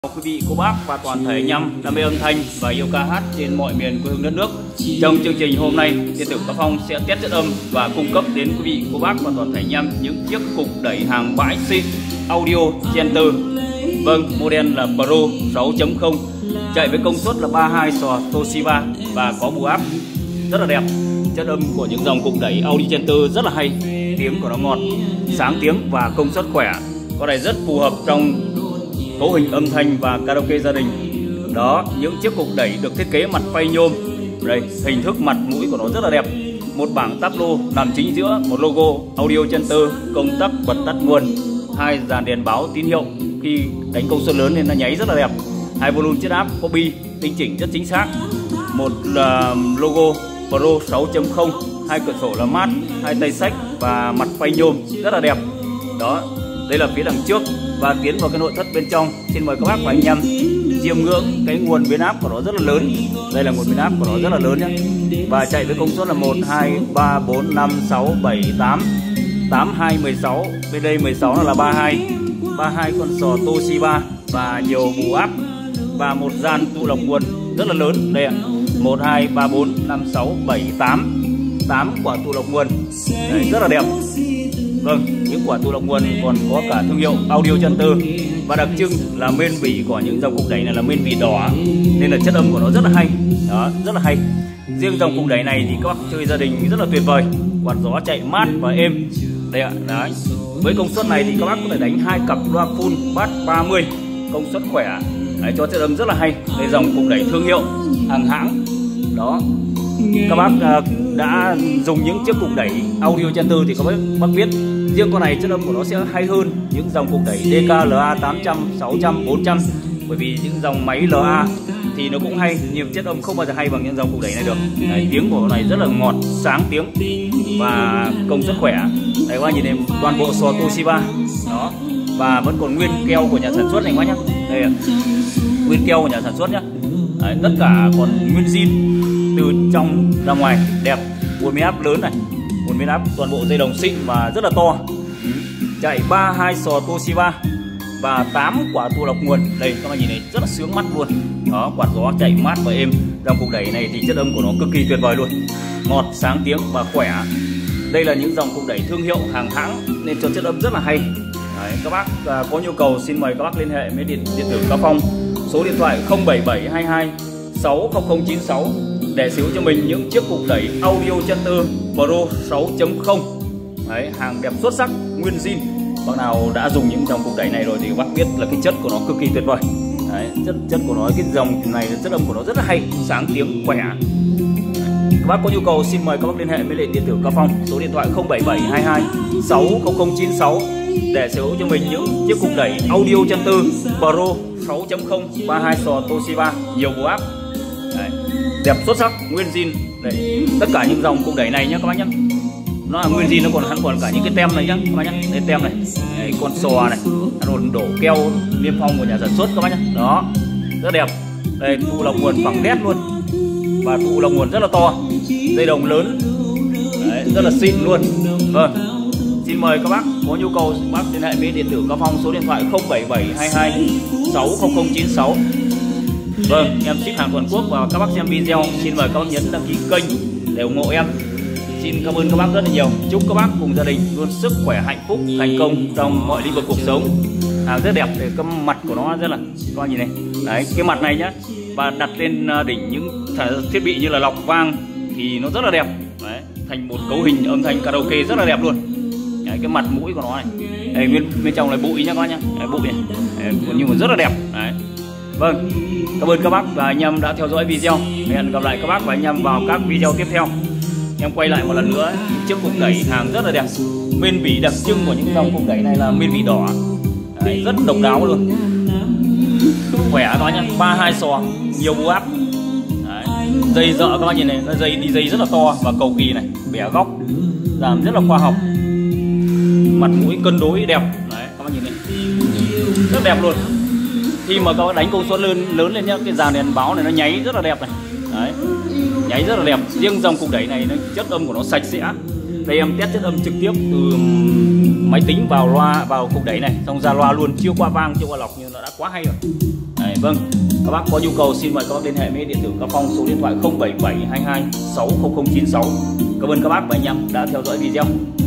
Quý vị, cô bác và toàn thể anh em đam mê âm thanh và yêu ca hát trên mọi miền quê hương đất nước. Trong chương trình hôm nay, Điện tử Cao Phong sẽ test chất âm và cung cấp đến quý vị, cô bác và toàn thể anh em những chiếc cục đẩy hàng bãi xịn Audio Center. Vâng, model là Pro 6.0, chạy với công suất là 32 sò Toshiba và có bù áp rất là đẹp. Chất âm của những dòng cục đẩy Audio Center rất là hay, tiếng của nó ngọt, sáng tiếng và công suất khỏe. Con này rất phù hợp trong cấu hình âm thanh và karaoke gia đình. Đó, những chiếc cục đẩy được thiết kế mặt phay nhôm. Đây, hình thức mặt mũi của nó rất là đẹp. Một bảng táp lô nằm chính giữa, một logo Audio Center, công tắc bật tắt nguồn, hai dàn đèn báo tín hiệu khi đánh công suất lớn nên nó nháy rất là đẹp. Hai volume chiết áp copy tinh chỉnh rất chính xác. Một logo Pro 6.0, hai cửa sổ là mát, hai tay sách và mặt phay nhôm rất là đẹp. Đó, đây là phía đằng trước. Và tiến vào cái nội thất bên trong, xin mời các bác và anh em chiêm ngưỡng cái nguồn biến áp của nó rất là lớn. Đây là nguồn biến áp của nó rất là lớn nhé. Và chạy với công suất là 1, 2, 3, 4, 5, 6, 7, 8 8, 2, 16. Bên đây 16 là 32 32 con sò Toshiba và nhiều bù áp. Và một dàn tụ lọc nguồn rất là lớn. Đây ạ, 1, 2, 3, 4, 5, 6, 7, 8 8 quả tụ lọc nguồn. Đấy, rất là đẹp. Vâng, những quả tụ lọc nguồn còn có cả thương hiệu Audio Center. Và đặc trưng là mên vỉ của những dòng cục đẩy này là mên vỉ đỏ, nên là chất âm của nó rất là hay. Đó, rất là hay. Riêng dòng cục đẩy này thì các bác chơi gia đình rất là tuyệt vời. Quạt gió chạy mát và êm. Đây ạ, đấy. Với công suất này thì các bác có thể đánh hai cặp loa full bass 30, công suất khỏe. Đấy, cho chất âm rất là hay. Đây dòng cục đẩy thương hiệu hàng hãng. Đó, các bác đã dùng những chiếc cục đẩy Audio Center thì các bác biết riêng con này chất âm của nó sẽ hay hơn những dòng cục đẩy DK, LA 800, 600, 400. Bởi vì những dòng máy LA thì nó cũng hay, nhưng chất âm không bao giờ hay bằng những dòng cục đẩy này được. Đấy, tiếng của nó này rất là ngọt, sáng tiếng và công suất khỏe. Đấy, các bác nhìn thấy toàn bộ sò Toshiba. Đó, và vẫn còn nguyên keo của nhà sản xuất này các bác nhé. Đây, nguyên keo của nhà sản xuất nhé. Đấy, tất cả còn nguyên zin từ trong ra ngoài, đẹp. Nguồn biến áp lớn này, nguồn biến áp toàn bộ dây đồng xịn và rất là to. Chạy 32 sò Toshiba và 8 quả tụ lọc nguồn. Đây các bạn nhìn này, rất là sướng mắt luôn. Đó, quạt gió chạy mát và êm. Dòng cục đẩy này thì chất âm của nó cực kỳ tuyệt vời luôn, ngọt, sáng tiếng và khỏe. Đây là những dòng cục đẩy thương hiệu hàng hãng nên cho chất âm rất là hay. Đấy, các bác có nhu cầu xin mời các bác liên hệ với Điện tử Cao Phong, số điện thoại 07722 60096 để sở hữu cho mình những chiếc cục đẩy Audio Center Pro 6.0. Đấy, hàng đẹp xuất sắc, nguyên zin. Bác nào đã dùng những dòng cục đẩy này rồi thì bác biết là cái chất của nó cực kỳ tuyệt vời. Đấy, chất của nó, cái dòng này chất âm của nó rất là hay, sáng tiếng khỏe. Các bác có nhu cầu xin mời các bác liên hệ với Điện tử Cao Phong, số điện thoại 07722 60096 để sở hữu cho mình những chiếc cục đẩy Audio Center Pro 6.0, 32 sò Toshiba, nhiều bù áp. Đấy, đẹp xuất sắc, nguyên zin. Đấy, tất cả những dòng cục đẩy này nhé các bác nhé, nó là nguyên zin, nó còn cả những cái tem này nhá các bác nhé. Đây tem này, đấy, con sò này, nó còn đổ keo niêm phong của nhà sản xuất các bác nhé. Đó, rất đẹp. Đây, tụ lọc nguồn phẳng đét luôn và tụ lọc nguồn rất là to, dây đồng lớn. Đấy, rất là xịn luôn. Vâng, xin mời các bác có nhu cầu bác liên hệ với Điện tử Cao Phong, số điện thoại 07722 60096. Vâng, em ship hàng toàn quốc và các bác xem video xin mời các bác nhấn đăng ký kênh để ủng hộ em. Xin cảm ơn các bác rất là nhiều. Chúc các bác cùng gia đình luôn sức khỏe, hạnh phúc, thành công trong mọi lĩnh vực cuộc sống. Hàng rất đẹp, thì cái mặt của nó rất là, coi nhìn này. Đấy, cái mặt này nhá, và đặt lên đỉnh những thiết bị như là lọc vang thì nó rất là đẹp. Đấy, thành một cấu hình âm thanh karaoke rất là đẹp luôn. Đấy, cái mặt mũi của nó này. Đây, bên trong là bụi nhá các bác nhá. Đấy, bụi này. Đấy, nhưng mà rất là đẹp. Đấy. Vâng, cảm ơn các bác và anh em đã theo dõi video. Hẹn gặp lại các bác và anh em vào các video tiếp theo. Em quay lại một lần nữa chiếc cục đẩy hàng rất là đẹp. Mên vỉ đặc trưng của những dòng cục đẩy này là mên vỉ đỏ. Đấy, rất độc đáo luôn, khỏe các bác nhá. 32 sò, nhiều bù áp. Đấy, dây dợ các bác nhìn này, nó đi dây rất là to và cầu kỳ này, bẻ góc, làm rất là khoa học. Mặt mũi cân đối đẹp. Đấy, các bác nhìn này, rất đẹp luôn. Khi mà các bác đánh công suất lớn lên nhá, cái dàn đèn báo này nó nháy rất là đẹp này. Đấy, nháy rất là đẹp. Riêng dòng cục đẩy này nó chất âm của nó sạch sẽ. Đây em test chất âm trực tiếp từ máy tính vào loa, vào cục đẩy này, xong ra loa luôn, chưa qua vang, chưa qua lọc, nhưng nó đã quá hay rồi. Vâng, các bác có nhu cầu xin mời các bác liên hệ với điện tử Cao Phong số điện thoại 07722 60096. Cảm ơn các bác và anh em đã theo dõi video.